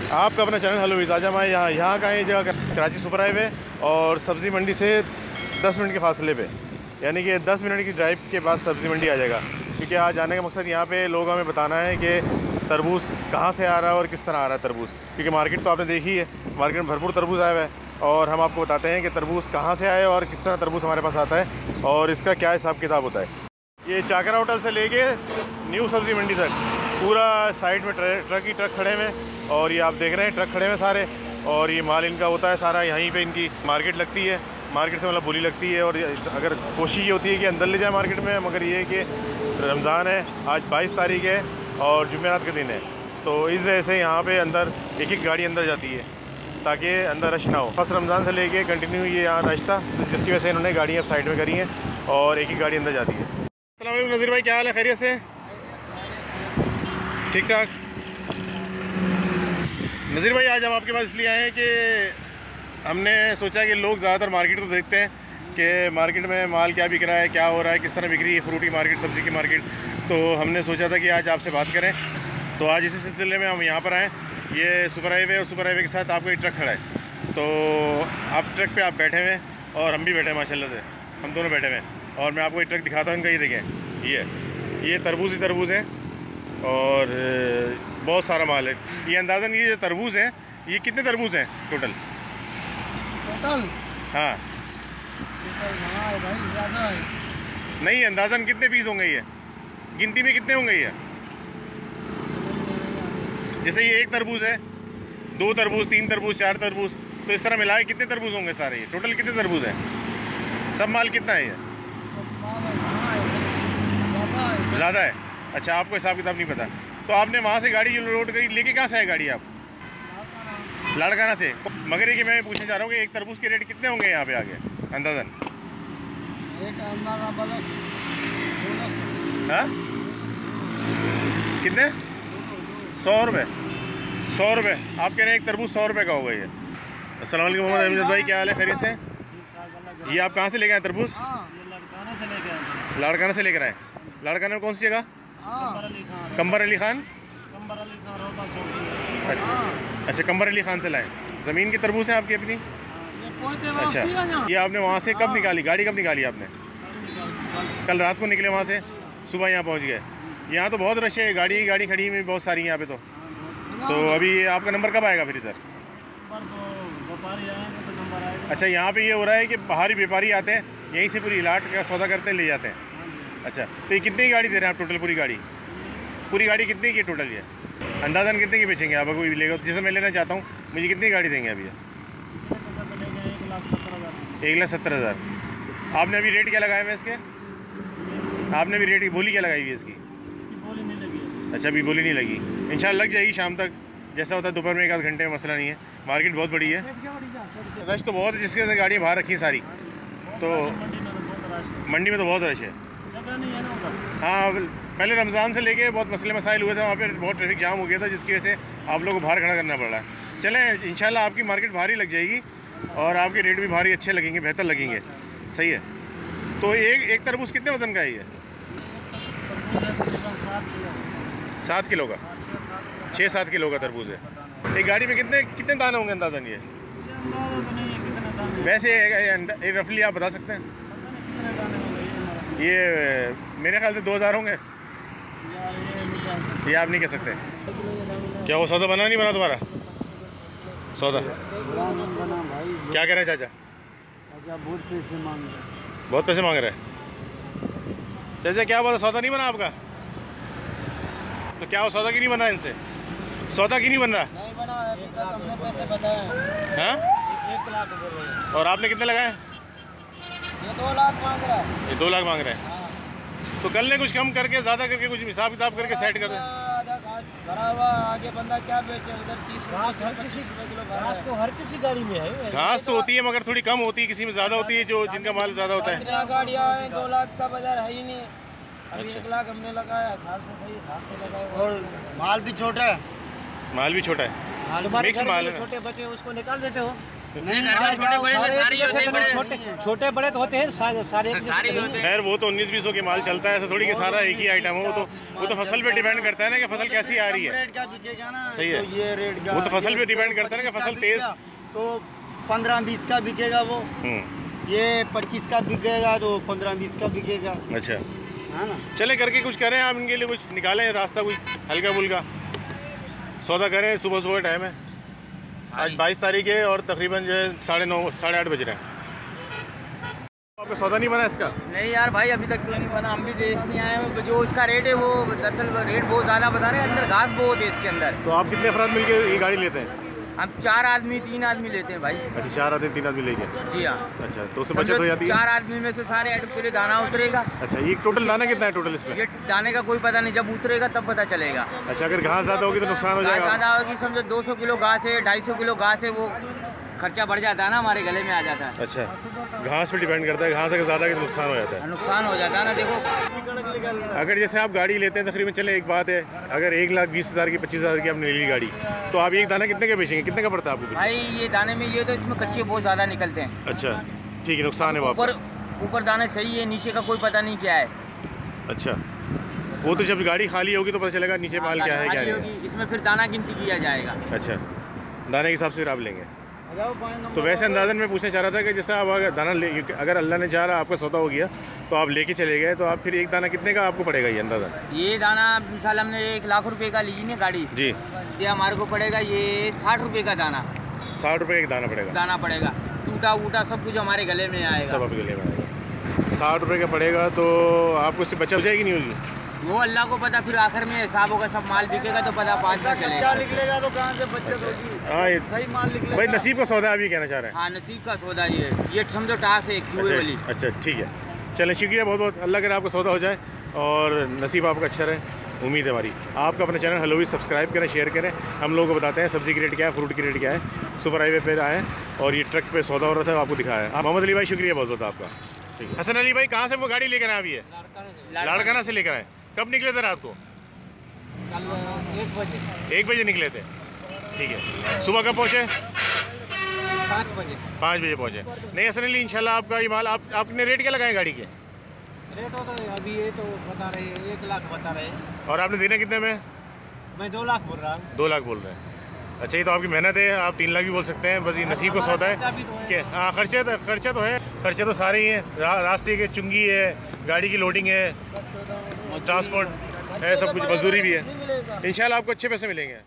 आपका अपना channel hello विज़। आज हम आए यहाँ का ये जगह कराची सुपर हाईवे और सब्ज़ी मंडी से 10 मिनट के फासले पे, यानी कि 10 मिनट की ड्राइव के बाद सब्ज़ी मंडी आ जाएगा। क्योंकि आज आने का मकसद यहाँ पे लोग हमें बताना है कि तरबूज कहाँ से आ रहा है और किस तरह आ रहा है तरबूज। क्योंकि मार्केट तो आपने देखी है, मार्केट में भरपूर तरबूज आया हुआ है और हम आपको बताते हैं कि तरबूज कहाँ से आए और किस तरह तरबूज हमारे पास आता है और इसका क्या हिसाब किताब होता है। ये चाकरा होटल से लेके न्यू सब्ज़ी मंडी तक पूरा साइड में ट्रक ही ट्रक खड़े हुए और ये आप देख रहे हैं ट्रक खड़े हुए सारे, और ये माल इनका होता है सारा यहीं पे इनकी मार्केट लगती है। मार्केट से मतलब बोली लगती है और अगर कोशिश ये होती है कि अंदर ले जाए मार्केट में, मगर ये कि रमज़ान है, आज 22 तारीख है और जुमेरात के दिन है, तो इस वजह से यहाँ पे अंदर एक एक गाड़ी अंदर जाती है ताकि अंदर रश ना हो। बस रमज़ान से लेके कंटिन्यू ये यहाँ रश था, जिसकी वजह से इन्होंने गाड़ियाँ साइड में करी हैं और एक ही गाड़ी अंदर जाती है। अस्सलाम वालेकुम नज़ीर भाई, क्या हाल है? खैरियत से? ठीक ठाक। नज़ीर भाई, आज हम आपके पास इसलिए आए हैं कि हमने सोचा कि लोग ज़्यादातर मार्केट तो देखते हैं कि मार्केट में माल क्या बिक रहा है, क्या हो रहा है, किस तरह बिक रही है फ्रूट की मार्केट, सब्ज़ी की मार्केट। तो हमने सोचा था कि आज आपसे बात करें, तो आज इसी सिलसिले में हम यहाँ पर आएँ। ये सुपर हाईवे और सुपर हाईवे के साथ आपका एक ट्रक खड़ा है, तो आप ट्रक पे आप बैठे हुए हैं और हम भी बैठे हैं, माशाल्लाह से हम दोनों बैठे हुए हैं। और मैं आपको एक ट्रक दिखाता हूँ इनका, ये देखें, ये तरबूज ही तरबूज है और बहुत सारा माल है। ये अंदाज़न ये जो तरबूज है, ये कितने तरबूज हैं टोटल? हाँ नहीं, अंदाज़न कितने पीस होंगे ये, गिनती में कितने होंगे ये? जैसे ये एक तरबूज है, 2 तरबूज, 3 तरबूज, 4 तरबूज, तो इस तरह मिलाए कितने तरबूज होंगे सारे? ये टोटल कितने तरबूज हैं? सब माल कितना है ये? ज़्यादा है। अच्छा, आपको हिसाब किताब नहीं पता। तो आपने वहाँ से गाड़ी लोड करी, लेके कहाँ से आए गाड़ी आप? लाड़काना से। मगर ये कि मैं पूछना चाह रहा हूँ कि एक तरबूज के रेट कितने होंगे यहाँ पे आगे अंदाज़न? हाँ कितने? 100 रुपये। 100 रुपये आप कह रहे हैं एक तरबूज 100 रुपये का होगा ये। अस्सलाम वालेकुम मोहम्मद अमीर भाई, क्या हाल है? खैरियत से? ये आप कहाँ से लेके आए तरबूज? लाड़काना से लेकर आए। लाड़काना में कौन सी जगह? कंबर अली खान। अच्छा, कंबर अली खान से लाए। ज़मीन की तरबूज है आपकी अपनी? अच्छा, ये आपने वहाँ से कब निकाली गाड़ी, कब निकाली आपने? कल रात को निकले वहाँ से, सुबह यहाँ पहुँच गए। यहाँ तो बहुत रश है, गाड़ी खड़ी हुई बहुत सारी यहाँ पे। तो अभी आपका नंबर कब आएगा फिर इधर? अच्छा, यहाँ पे ये हो रहा है कि बाहरी व्यापारी आते हैं, यहीं से पूरी लाट का सौदा करते हैं, ले जाते हैं। अच्छा, तो ये कितनी गाड़ी दे रहे हैं आप टोटल? पूरी गाड़ी कितनी की टोटल? ये अंदाज़न कितने की बेचेंगे आप? अगर कोई लेगा, जैसे मैं लेना चाहता हूँ, मुझे कितनी गाड़ी देंगे अभी? 1,70,000। आपने अभी रेट क्या लगाया है इसके? आपने अभी रेट की बोली क्या लगाई हुई है इसकी? बोली नहीं लगी। अच्छा, अभी बोली नहीं लगी, इंशाल्लाह लग जाएगी शाम तक, जैसा होता है दोपहर में 1 आध घंटे में, मसला नहीं है। मार्केट बहुत बड़ी है, रश तो बहुत है, जिसके अंदर गाड़ियाँ बाहर रखी सारी, तो मंडी में तो बहुत रश है। हाँ, पहले रमज़ान से लेके बहुत मसले मसाइल हुए थे, वहाँ पे बहुत ट्रैफिक जाम हो गया था, जिसकी वजह से आप लोगों को बाहर खड़ा करना पड़ रहा है। चलें, इंशाल्लाह आपकी मार्केट भारी लग जाएगी और आपके रेट भी भारी अच्छे लगेंगे, बेहतर लगेंगे। सही है। तो एक तरबूज कितने वजन का है ये? 7 किलो का? 6-7 किलो का तरबूज है। एक गाड़ी में कितने दाने होंगे अंदाज़न? ये वैसे रफली आप बता सकते हैं? ये मेरे ख्याल से 2000 होंगे। ये आप नहीं कह सकते? क्या वो सौदा बना नहीं बना तुम्हारा सौदा? क्या कह रहे हैं चाचा? बहुत पैसे मांग रहे हैं चाचा। क्या बात है, सौदा नहीं बना आपका? तो क्या वो सौदा क्यों नहीं बना इनसे? सौदा क्यों नहीं बन रहा? नहीं बना अभी तक, हमने पैसे बताए हैं। 1 लाख। और आपने कितने लगाए? ये 2 लाख मांग रहा है। ये 2 लाख मांग रहे हैं। तो कल ने कुछ कम करके, ज़्यादा करके, कुछ हिसाब किताब करके सेट कर दे। भरा हुआ आगे बंदा क्या बेचे? उधर 30 रुपये किलो, 25 रुपये किलो भरा है। तो हर किसी गाड़ी में है घास तो होती है, मगर थोड़ी कम होती है, किसी में ज़्यादा होती है, जो जिनका माल ज़्यादा होता है। गाड़ियाँ 2 लाख का बाजार है ही नहीं। अभी 1 लाख हमने लगाया, हिसाब से सही हिसाब से लगाया। और माल भी छोटा है। माल भी छोटा है, मिक्स माल है। छोटे बच्चे उसको निकाल देते हो? छोटे बड़े तो होते हैं सारे। खैर वो तो 19-20 के माल चलता है, ऐसा थोड़ी कि सारा एक ही आइटम हो। वो तो फसल पे डिपेंड करता है ना कि फसल कैसी आ रही है। सही है, ये रेट का वो तो फसल पे डिपेंड करता है ना कि फसल तेज तो 15-20 का बिकेगा वो, ये 25 का बिकेगा तो 15-20 का बिकेगा। अच्छा है ना, चले करके कुछ करें आप इनके लिए, कुछ निकालें रास्ता, कुछ हल्का फुल्का सौदा करें। सुबह सुबह टाइम है, आज 22 तारीख है और तकरीबन जो है 9:30 8:30 बज रहे हैं। आपका सौदा नहीं बना इसका? नहीं यार भाई, अभी तक तो नहीं बना। हम भी देख नहीं आए हैं। जो इसका रेट है वो दरअसल रेट बहुत ज़्यादा बता रहे हैं, अंदर घास बहुत है इसके अंदर। तो आप कितने अफराद मिलकर ये गाड़ी लेते हैं? हम 4 आदमी 3 आदमी लेते हैं भाई। अच्छा 4 आदमी 3 आदमी लेंगे। जी हाँ। अच्छा तो उससे बचत हो जाती है। 4 आदमी में से सारे आइटम के लिए दाना उतरेगा। अच्छा ये टोटल दाना कितना है टोटल इसमें? ये दाने का कोई पता नहीं, जब उतरेगा तब पता चलेगा। अच्छा अगर घास ज़्यादा होगी तो नुकसान हो जाएगा? ज़्यादा होगी, समझो 200 किलो घास है, 250 किलो घास है, वो खर्चा बढ़ जाता है ना, हमारे गले में आ जाता है। अच्छा घास पे डिपेंड करता है, घास अगर ज़्यादा तो नुकसान हो जाता है। नुकसान हो जाता है ना। देखो अगर जैसे आप गाड़ी लेते हैं तकरीबन, चले एक बात है, अगर 1,20,000 की 25,000 की आपने ले ली गाड़ी, तो आप एक दाना कितने का बेचेंगे? कितने का पड़ता है आपको? भाई ये दाने में ये तो इसमें कच्चे बहुत ज़्यादा निकलते हैं। अच्छा ठीक है, नुकसान है वो ऊपर दाने सही है, नीचे का कोई पता नहीं क्या है। अच्छा वो तो जब गाड़ी खाली होगी तो पता चलेगा नीचे माल क्या है क्या नहीं। इसमें फिर दाना गिनती किया जाएगा। अच्छा दाने के हिसाब से फिर आप लेंगे। तो वैसे अंदाजन मैं पूछना चाह रहा था कि जैसे आप अगर दाना ले, अगर अल्लाह ने चाहा आपका सौदा हो गया तो आप लेके चले गए, तो आप फिर एक दाना कितने का आपको पड़ेगा ये अंदाजा? ये दाना मिसाल हमने 1 लाख रुपए का ली ना गाड़ी जी, ये हमारे को पड़ेगा ये 60 रुपए का दाना। 60 रुपये का दाना पड़ेगा। टूटा वूटा सब कुछ हमारे गले में आएगा। सब आपके गले में आएगा। 60 रुपये का पड़ेगा तो आपको उससे बचत हो जाएगी नहीं होगी? वो अल्लाह को पता, फिर आखिर में हिसाब होगा, सब माल बिकेगा तो पता 5 में चलेगा। निकलेगा तो कहाँ से बचत होगी? हाँ सही माल निकलेगा। भाई नसीब का सौदा अभी कहना चाह रहे हैं? हाँ नसीब का सौदा ये समझो टास है एक चूहे वाली। अच्छा ठीक है, चलें शुक्रिया बहुत बहुत। अल्लाह करे आपका सौदा हो जाए और नसीब आपका अच्छा रहे, उम्मीद है हमारी। आपका अपना चैनल हलोवी सब्सक्राइब करें, शेयर करें। हम लोगों को बताते हैं सब्जी की रेट क्या है, फ्रूट की रेट क्या है। सुपर हाईवे पे आए और ये ट्रक पे सौदा हो रहा था, आपको दिखाया है। मोहम्मद अली भाई शुक्रिया बहुत बहुत आपका। ठीक है, हसन अली भाई कहाँ से वो गाड़ी लेकर आए? अभी है लाड़काना से लेकर आए। कब निकले थे रात को? कल 1 बजे। 1 बजे निकले थे, ठीक है। सुबह कब पहुँचे? 5 बजे। 5 बजे पहुँचे। नहीं हसन अली इंशाल्लाह आपका ये माल, आपने रेट क्या लगाए गाड़ी के? रेट होता है अभी ये तो बता रहे हैं 1 लाख बता रहे हैं। और आपने देना कितने में? मैं 2 लाख बोल रहा हूँ। 2 लाख बोल रहे हैं। अच्छा ये तो आपकी मेहनत है, आप 3 लाख भी बोल सकते हैं, बस ये नसीब का सौदा है कि हाँ खर्चे तो है, खर्चे तो सारे ही हैं। रास्ते के चुंगी है, गाड़ी की लोडिंग है, ट्रांसपोर्ट है, सब कुछ, मजदूरी भी है। इंशाल्लाह आपको अच्छे पैसे मिलेंगे।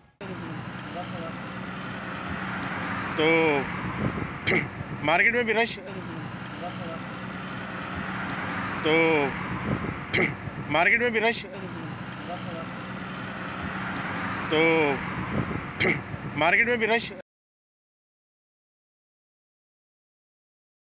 तो मार्केट में भी रश, तो मार्केट में भी रश, तो मार्केट में भी रश